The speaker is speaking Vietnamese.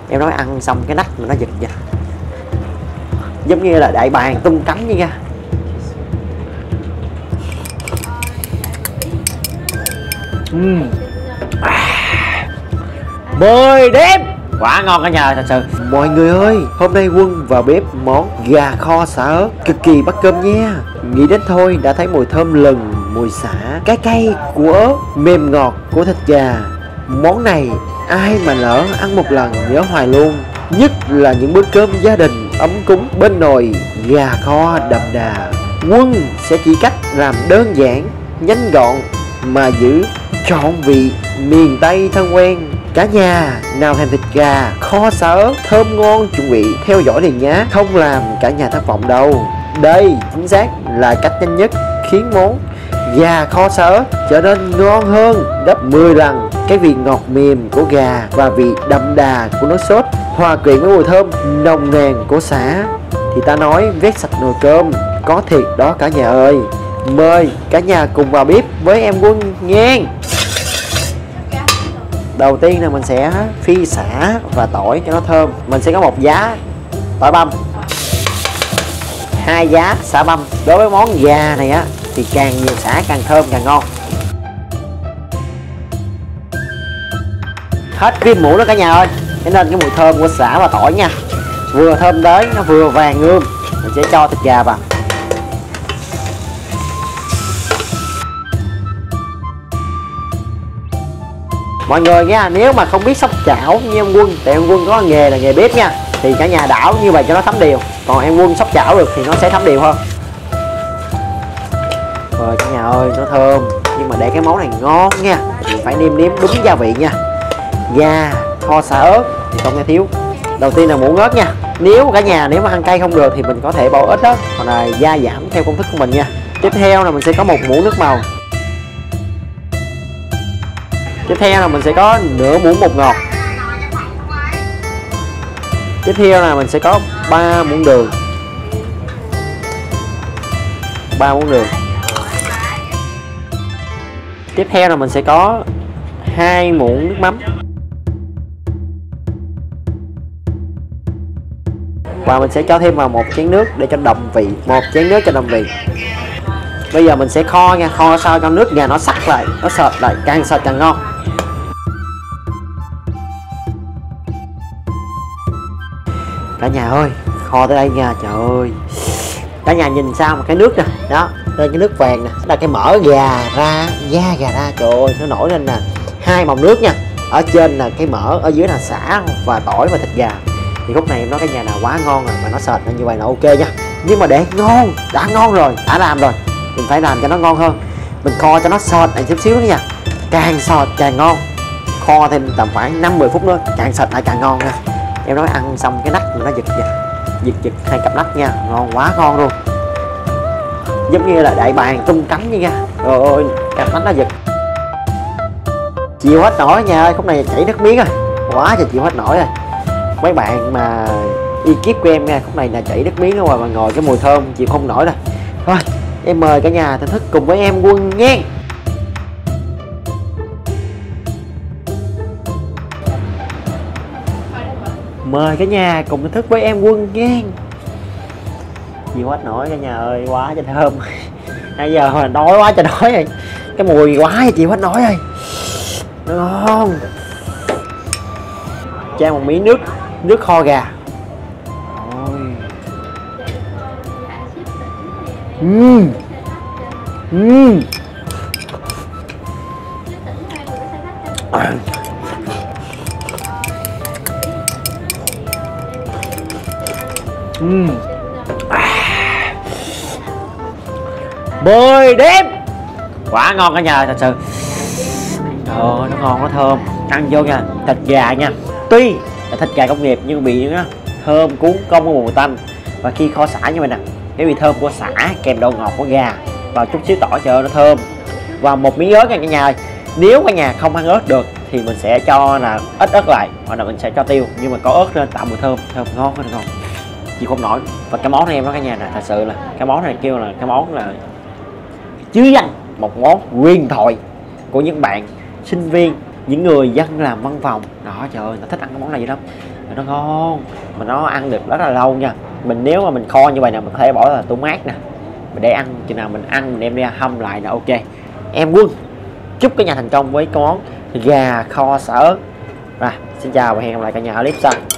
Em nói ăn xong cái nách mà nó giật giật, giống như là đại bàng tung cánh vậy nha. Mười đếm quá ngon cả nhà, thật sự. Mọi người ơi, hôm nay Quân vào bếp món gà kho sả ớt cực kỳ bắt cơm nha. Nghĩ đến thôi đã thấy mùi thơm lừng, mùi sả, cái cay của ớt, mềm ngọt của thịt gà. Món này ai mà lỡ ăn một lần nhớ hoài luôn. Nhất là những bữa cơm gia đình ấm cúng bên nồi gà kho đậm đà. Quân sẽ chỉ cách làm đơn giản, nhanh gọn mà giữ trọn vị miền Tây thân quen. Cả nhà nào thèm thịt gà kho sả ớt thơm ngon chuẩn bị theo dõi liền nhé, không làm cả nhà thất vọng đâu. Đây chính xác là cách nhanh nhất khiến món gà kho sả ớt trở nên ngon hơn gấp 10 lần. Cái vị ngọt mềm của gà và vị đậm đà của nước sốt hòa quyện với mùi thơm nồng nàn của sả thì ta nói vét sạch nồi cơm, có thiệt đó cả nhà ơi. Mời cả nhà cùng vào bếp với em Quân nghe. Đầu tiên là mình sẽ phi sả và tỏi cho nó thơm. Mình sẽ có một giá tỏi băm, 2 giá sả băm. Đối với món gà này á thì càng nhiều sả càng thơm càng ngon. Hết kim muỗng đó cả nhà ơi, cho nên cái mùi thơm của sả và tỏi nha, vừa thơm tới nó vừa vàng ươm. Mình sẽ cho thịt gà vào. Mọi người nha, nếu mà không biết xóc chảo như em Quân, tại em Quân có nghề là nghề bếp nha, thì cả nhà đảo như vậy cho nó thấm đều. Còn em Quân xóc chảo được thì nó sẽ thấm đều hơn. Rồi cả nhà ơi, nó thơm. Nhưng mà để cái món này ngon nha thì phải nêm nếm đúng gia vị nha. Gà kho sả ớt thì không thể thiếu. Đầu tiên là muỗng ớt nha. Nếu cả nhà nếu mà ăn cay không được thì mình có thể bỏ ít đó, hoặc là gia giảm theo công thức của mình nha. Tiếp theo là mình sẽ có một muỗng nước màu. Tiếp theo là mình sẽ có nửa muỗng bột ngọt. Tiếp theo là mình sẽ có 3 muỗng đường. 3 muỗng đường. Tiếp theo là mình sẽ có 2 muỗng nước mắm. Và mình sẽ cho thêm vào 1 chén nước để cho đậm vị. 1 chén nước cho đậm vị. Bây giờ mình sẽ kho nha, kho sao cho nước gà nó sắc lại, nó sệt lại, càng sệt càng ngon. Cả nhà ơi, kho tới đây nha, trời ơi. Cả nhà nhìn sao mà cái nước nè, đó, đây cái nước vàng nè, là cái mỡ gà ra, da gà ra, trời ơi, nó nổi lên nè. 2 màu nước nha. Ở trên là cái mỡ, ở dưới là sả và tỏi và thịt gà. Thì khúc này em nói cái nhà nào quá ngon rồi, mà nó sệt như vậy là ok nha. Nhưng mà để ngon, đã ngon rồi, đã làm rồi, mình phải làm cho nó ngon hơn. Mình kho cho nó sệt lại chút xíu nữa nha. Càng sệt càng ngon. Kho thêm tầm khoảng 5-10 phút nữa, càng sệt lại càng ngon nha. Em nói ăn xong cái nách mà nó giật 2 cặp nách nha, ngon quá ngon luôn, giống như là đại bàng tung cánh vậy nha. Rồi ơi, cặp nách nó giật chịu hết nổi nha ơi. Khúc này chảy nước miếng rồi, quá trời chịu hết nổi rồi. Mấy bạn mà ekip của em nha, khúc này là chảy nước miếng rồi mà ngồi cái mùi thơm chịu không nổi rồi. Thôi em mời cả nhà thưởng thức cùng với em Quân nghe. Mời cả nhà cùng thưởng thức với em Quân nghe. Chịu hết nổi cả nhà ơi, quá trời thơm. Bây giờ mà đói quá trời đói rồi, cái mùi quá chịu hết nổi rồi, ngon. Cho một miếng nước kho gà. Ôi. Mười đếm quá ngon cả nhà, thật sự. Nó ngon, nó thơm. Ăn vô nha, thịt gà nha, tuy là thịt gà công nghiệp nhưng bị nó thơm cuốn công của mùi tanh. Và khi kho sả như vậy nè, cái vị thơm của sả kèm độ ngọt của gà và chút xíu tỏi cho nó thơm. Và một miếng ớt nha cả nhà ơi. Nếu cả nhà không ăn ớt được thì mình sẽ cho là ít ớt lại, hoặc là mình sẽ cho tiêu, nhưng mà có ớt lên tạo mùi thơm ngon, rất là ngon, chị không nổi. Và cái món này em nói cả nhà nè, thật sự là cái món này kêu là cái món là chứ danh, một món huyền thoại của những bạn sinh viên, những người dân làm văn phòng đó. Trời ơi, nó thích ăn cái món này vậy lắm. nó ngon mà nó ăn được rất là lâu nha. Mình nếu mà mình kho như vậy nè, mình có thể bỏ là tô mát nè, mình để ăn chừng nào mình ăn mình đem ra hâm lại là ok. Em Quân chúc cả nhà thành công với cái món gà kho sả ớt. Và xin chào và hẹn gặp lại cả nhà ở clip sau.